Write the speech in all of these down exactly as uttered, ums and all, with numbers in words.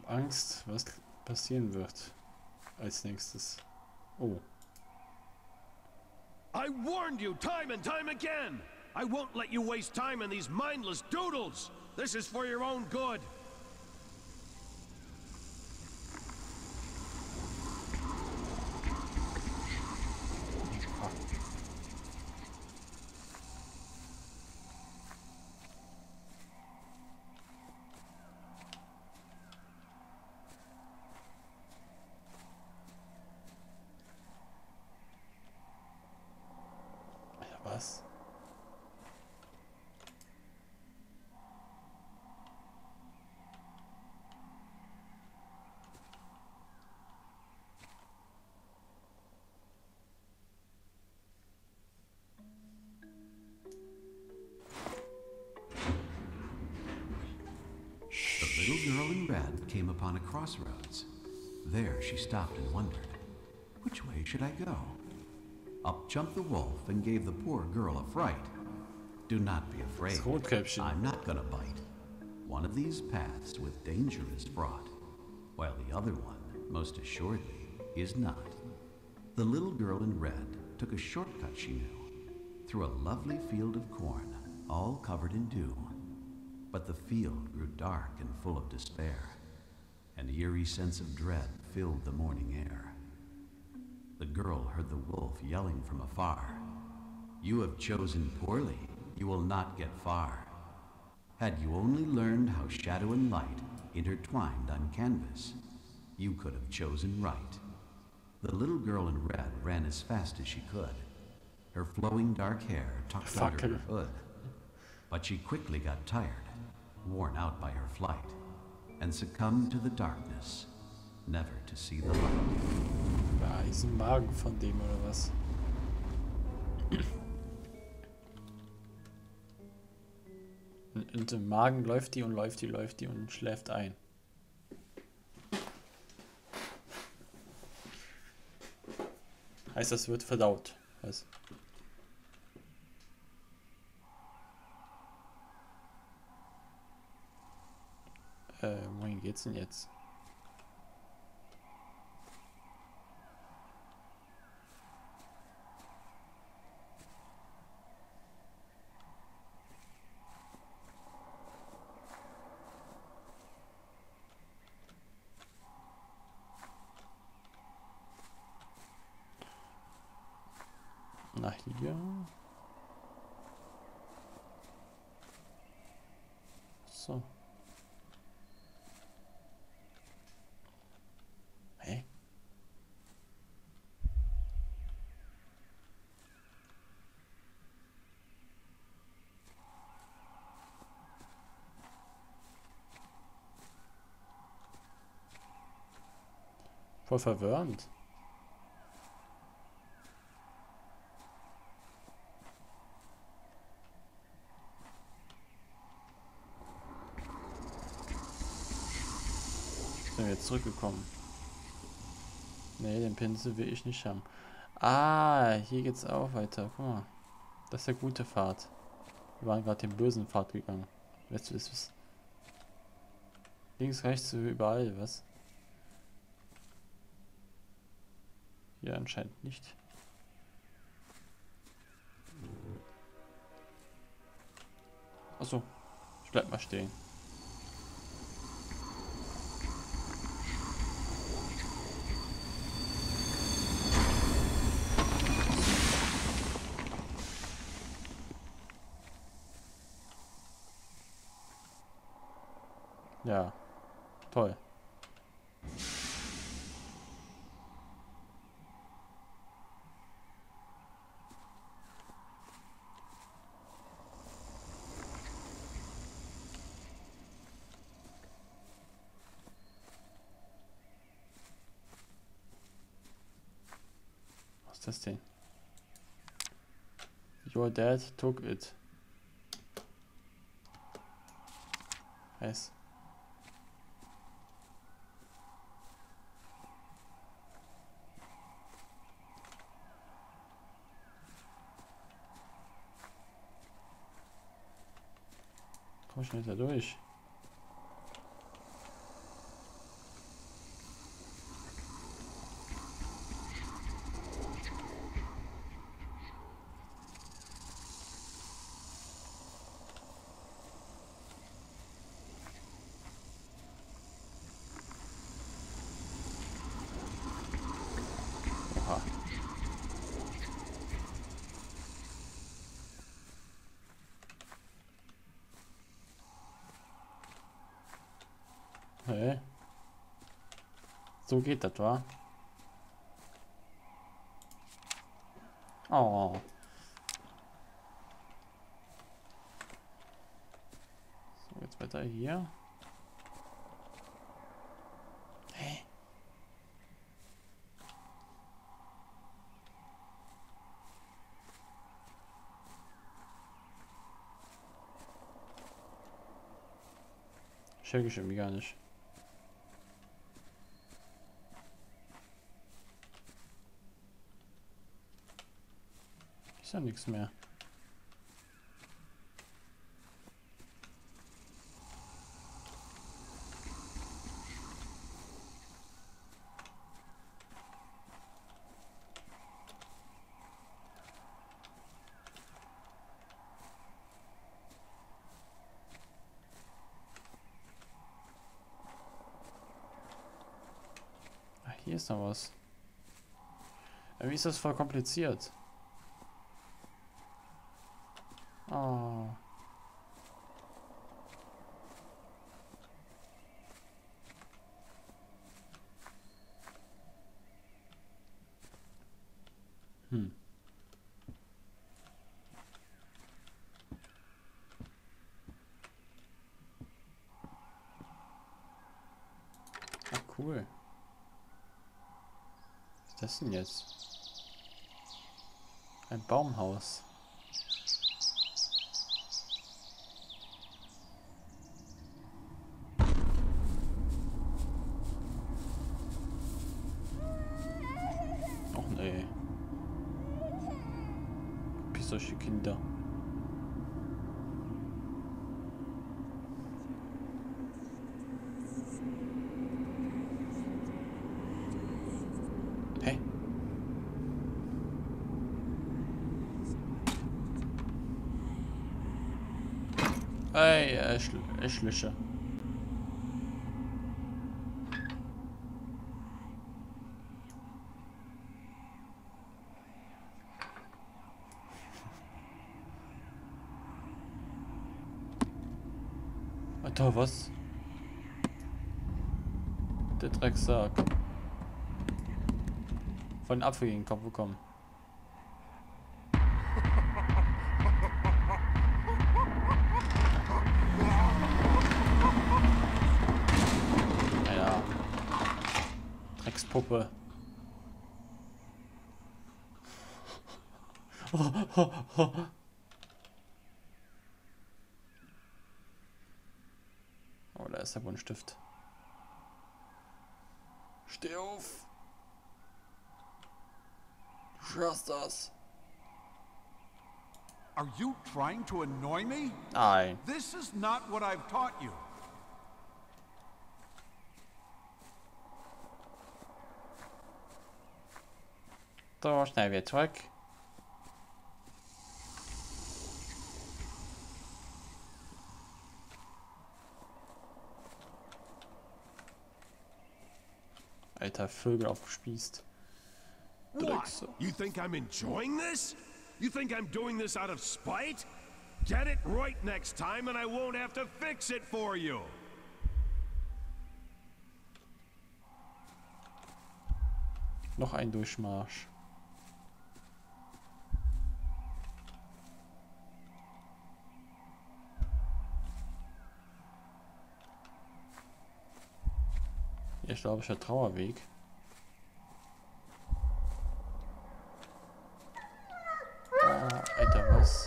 Angst, was passieren wird als nächstes. Oh. I warned you time and time again! I won't let you waste time in these mindless doodles! This is for your own good! Was? The little girl in red came upon a crossroads. There she stopped and wondered, which way should I go? Up jumped the wolf and gave the poor girl a fright. Do not be afraid. I'm not gonna bite. One of these paths with danger is fraught, while the other one, most assuredly, is not. The little girl in red took a shortcut she knew, through a lovely field of corn, all covered in dew. But the field grew dark and full of despair. An eerie sense of dread filled the morning air. The girl heard the wolf yelling from afar. You have chosen poorly. You will not get far. Had you only learned how shadow and light intertwined on canvas, you could have chosen right. The little girl in red ran as fast as she could, her flowing dark hair tucked under her hood. But she quickly got tired, worn out by her flight, and succumbed to the darkness, never to see the light. War ist ein Magen von dem oder was? Und im Magen läuft die und läuft die, läuft die und schläft ein. Heißt, das wird verdaut. Was? Äh, wohin geht's denn jetzt? Nach hier. So. Hä? Voll verwirrend. Sind wir jetzt zurückgekommen? Ne, den Pinsel will ich nicht haben. Ah, hier geht's auch weiter. Guck mal. Das ist der gute Pfad. Wir waren gerade den bösen Pfad gegangen. Weißt du, das ist links, rechts, überall, was? Hier anscheinend nicht. Achso, ich bleib mal stehen. Ja, toll. Was ist das denn? Your dad took it. Heißt. Komm schnell da durch. Hey. So geht das, wa? Oh. So, jetzt weiter hier. Hey. Check ich irgendwie gar nicht. Ist ja nichts mehr. Ach, hier ist noch was. Irgendwie ist das voll kompliziert. Oh. Hm. Ach, cool. Was ist das denn jetzt? Ein Baumhaus. Och nee. Wie solche Kinder. Hä? Ey, Äschl Äschlische. Alter, was? Der Drecksack. Von Apfel gegen den Kopf bekommen. Naja. Dreckspuppe. Oh, oh, oh. Oh, da ist der Buntstift. Steh auf! Du schaffst das! Are you trying to annoy me? Nein. This is not what I've taught you. So, schnell wieder zurück. Alter, Vögel aufgespießt. What? Drecksack. You think I'm enjoying this? You think I'm doing this out of spite? Get it right next time and I won't have to fix it for you. Noch ein Durchmarsch. Ich glaube, ich der Trauerweg. Oh, Alter, was?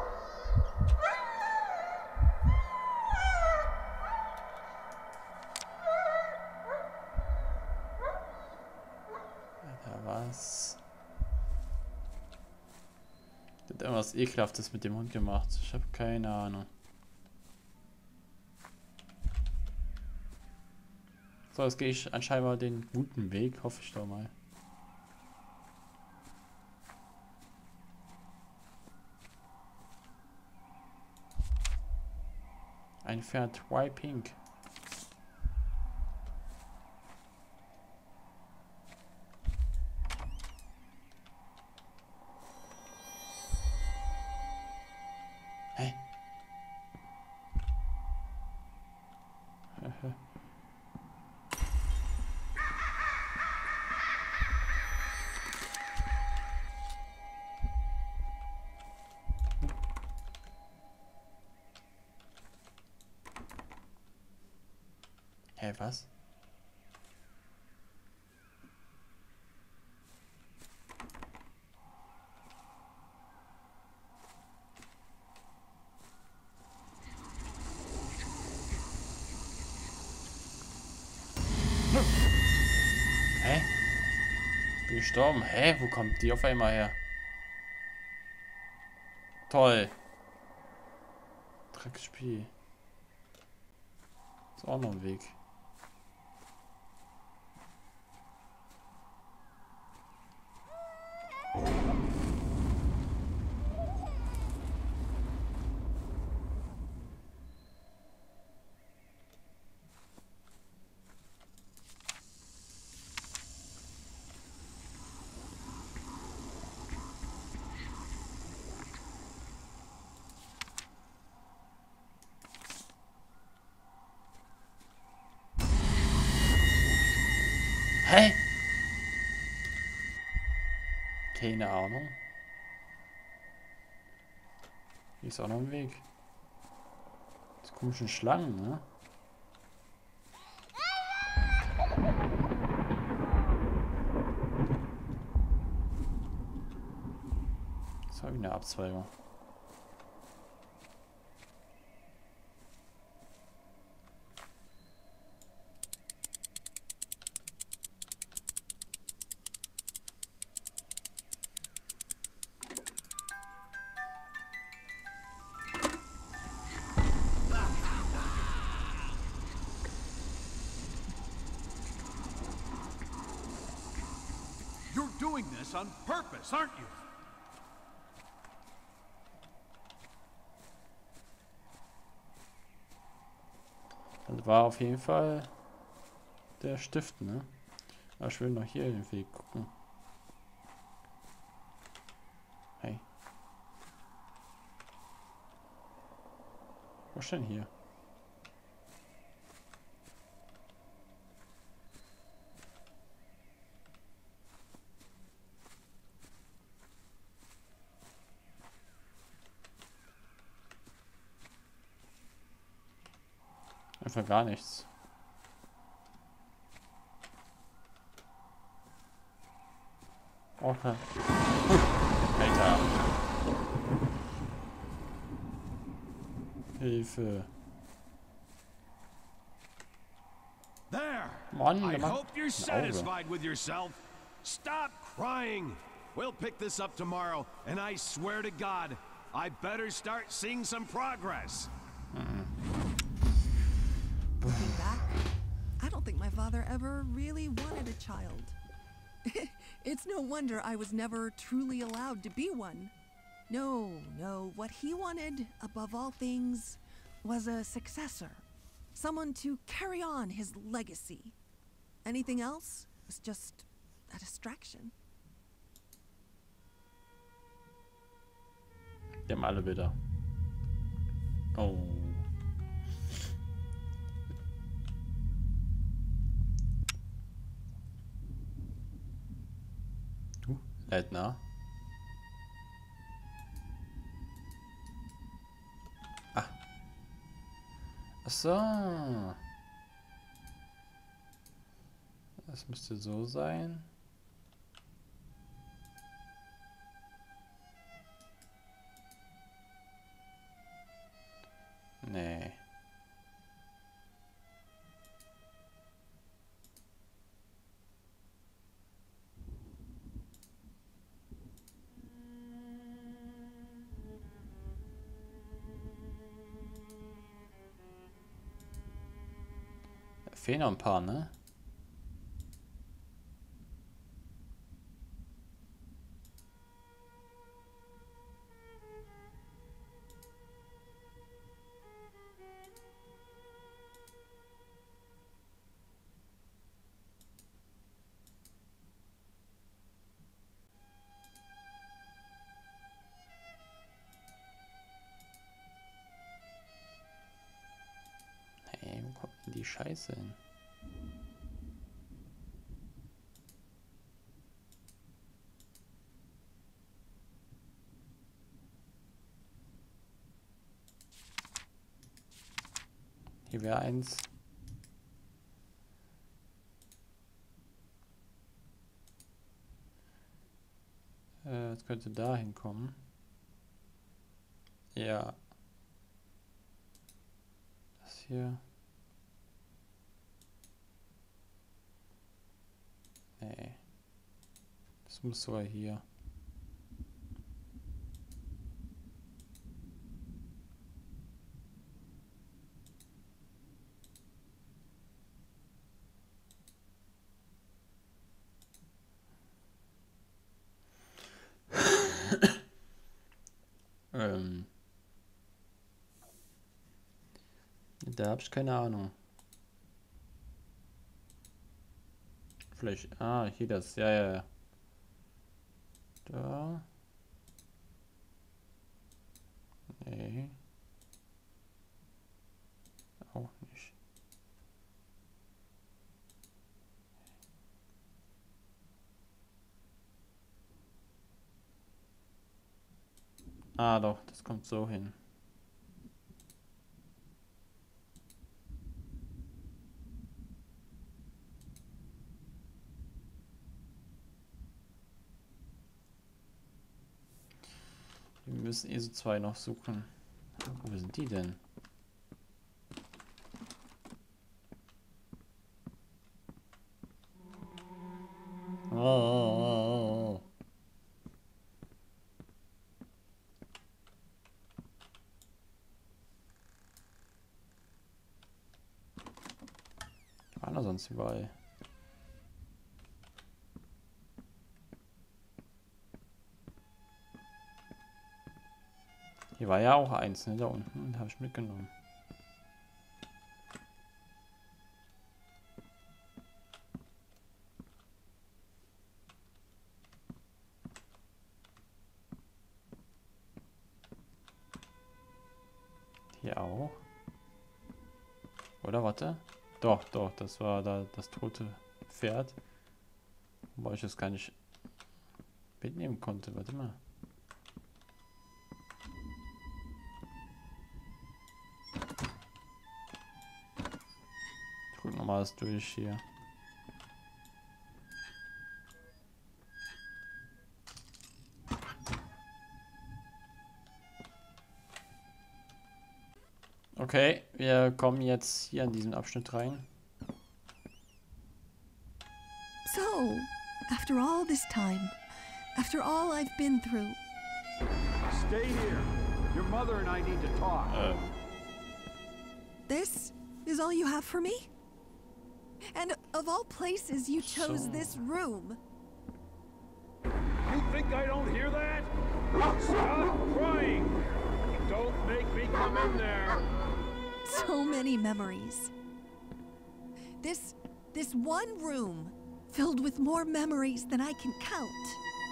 Alter, was? Der hat irgendwas Ekelhaftes mit dem Hund gemacht. Ich habe keine Ahnung. So, jetzt gehe ich anscheinend den guten Weg, hoffe ich doch mal. Ein Pferd, why pink? Hä? Hä, was? Hä? Bin gestorben. Hä? Wo kommt die auf einmal her? Toll. Drecksspiel. Ist auch noch ein Weg. Hä? Keine Ahnung. Hier ist auch noch ein Weg. Das komischen Schlangen, ne? Das war wie eine Abzweigung. You're doing this on purpose, aren't you? Das war auf jeden Fall der Stift, ne? Aber ich will noch hier den Weg gucken. Hey. Wo ist denn hier? Einfach gar nichts. Okay. Alter. Hilfe. There! Mann, I der macht hope you're ein Auge. satisfied with yourself. Stop crying. We'll pick this up tomorrow, and I swear to God, I better start seeing some progress. Looking back, I don't think my father ever really wanted a child. It's no wonder I was never truly allowed to be one. No, no, what he wanted, above all things, was a successor. Someone to carry on his legacy. Anything else was just a distraction. Die haben alle wieder. Oh. Du, Leitner. Ah. Ach so. Das müsste so sein. Nee. Da fehlen noch ein paar, ne? Hey, wo kommt denn die Scheiße hin? Hier wäre eins. könnte da hinkommen. Ja. Das hier. Nee. Das muss sogar hier. ähm. Da hab ich keine Ahnung. Vielleicht. Ah, hier das. Ja, ja, ja. Da. Nee. Auch nicht. Ah, doch, das kommt so hin. Wir müssen E S O zwei noch suchen. Wo sind die denn? Oh. War da sonst überall? Hier war ja auch eins, ne? Da unten habe ich mitgenommen. Hier auch. Oder warte? Doch, doch, das war da das tote Pferd. Wobei ich das gar nicht mitnehmen konnte. Warte mal. Ich guck nochmal das durch hier. Okay, wir kommen jetzt hier an diesen Abschnitt rein. So, after all this time, after all I've been through, Stay here. Your mother and I need to talk. Ähm, this is all you have for me? And of all places, you chose So- this room. You think I don't hear that? Stop crying. Don't make me come in there. So many memories. This, this one room filled with more memories than I can count.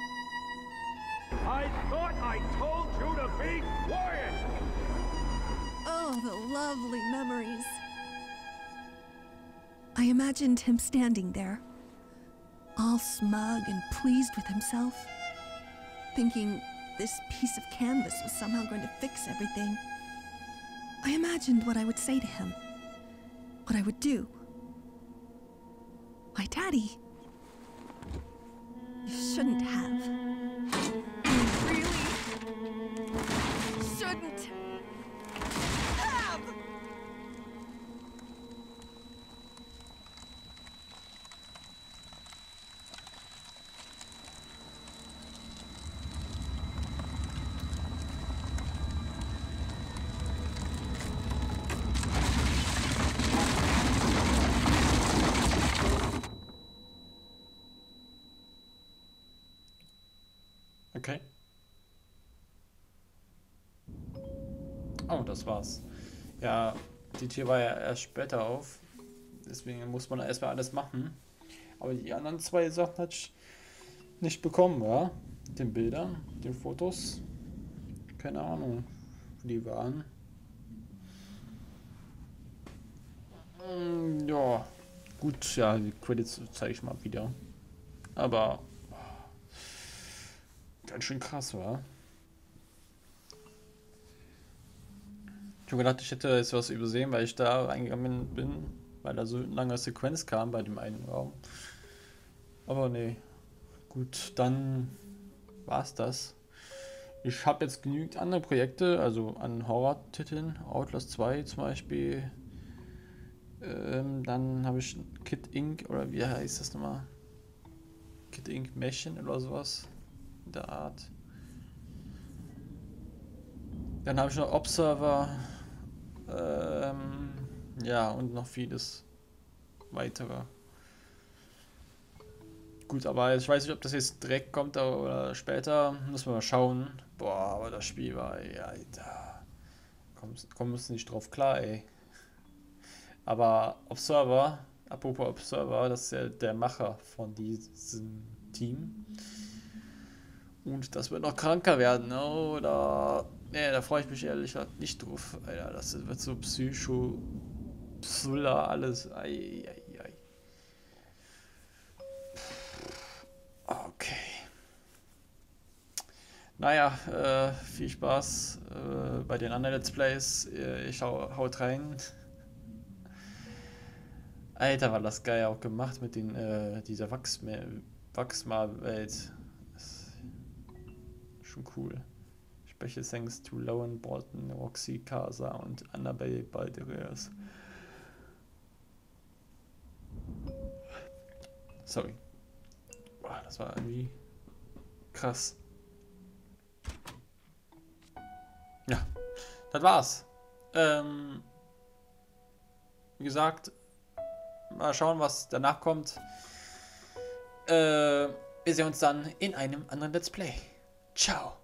I thought I told you to be quiet. Oh, the lovely memories. I imagined him standing there, all smug and pleased with himself, thinking this piece of canvas was somehow going to fix everything. I imagined what I would say to him, what I would do. Why, Daddy, you shouldn't have. You really shouldn't have. okay. Oh, das war's. Ja, die Tür war ja erst später auf. Deswegen muss man erstmal alles machen. Aber die anderen zwei Sachen hatte ich nicht bekommen, ja? Den Bildern, den Fotos. Keine Ahnung, wo die waren. Mm, ja, gut, ja, die Credits zeige ich mal wieder. Aber oh, ganz schön krass, war. Ich habe gedacht, ich hätte jetzt was übersehen, weil ich da reingegangen bin, weil da so eine lange Sequenz kam bei dem einen Raum. Aber nee. Gut, dann war's das. Ich habe jetzt genügend andere Projekte, also an Horror-Titeln, Outlast zwei zum Beispiel. Ähm, dann habe ich Kid Inc oder wie heißt das nochmal? Kid Inc Märchen oder sowas in der Art. Dann habe ich noch Observer. Ähm, ja, und noch vieles weitere. Gut, aber ich weiß nicht, ob das jetzt direkt kommt oder später. Muss man mal schauen. Boah, aber das Spiel war, ey, Alter. Kommst, kommst nicht drauf klar, ey. Aber Observer, apropos Observer, das ist ja der Macher von diesem Team. Und das wird noch kranker werden, oder? Nee, da freue ich mich ehrlich gesagt nicht drauf. Alter, das wird so Psycho, Psylla, alles. Ei, ei, ei. Okay. Naja, äh, viel Spaß äh, bei den anderen Let's Plays. Äh, ich hau, haut rein. Alter, war das geil auch gemacht mit den, äh, dieser Wachsmal-Welt. Schon cool. Special thanks to Lauren Bolton, Roxy Casa und Annabelle Balderas. Sorry. Boah, das war irgendwie krass. Ja, das war's. Ähm, wie gesagt, mal schauen, was danach kommt. Äh, wir sehen uns dann in einem anderen Let's Play. Ciao.